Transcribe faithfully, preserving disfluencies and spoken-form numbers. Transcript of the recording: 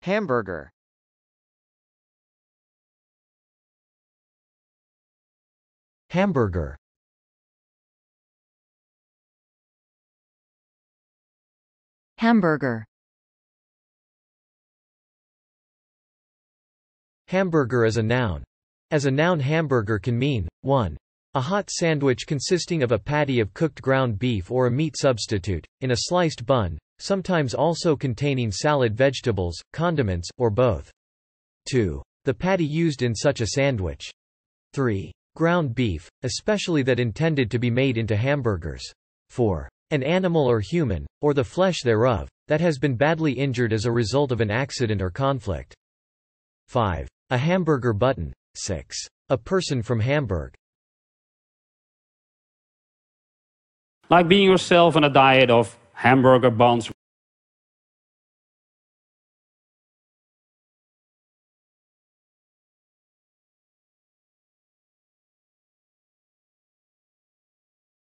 Hamburger. Hamburger. Hamburger. Hamburger is a noun. As a noun, hamburger can mean, one A hot sandwich consisting of a patty of cooked ground beef or a meat substitute, in a sliced bun, sometimes also containing salad, vegetables, condiments, or both. two The patty used in such a sandwich. three Ground beef, especially that intended to be made into hamburgers. four An animal or human, or the flesh thereof, that has been badly injured as a result of an accident or conflict. five A hamburger button. six A person from Hamburg. Like being yourself on a diet of hamburger buns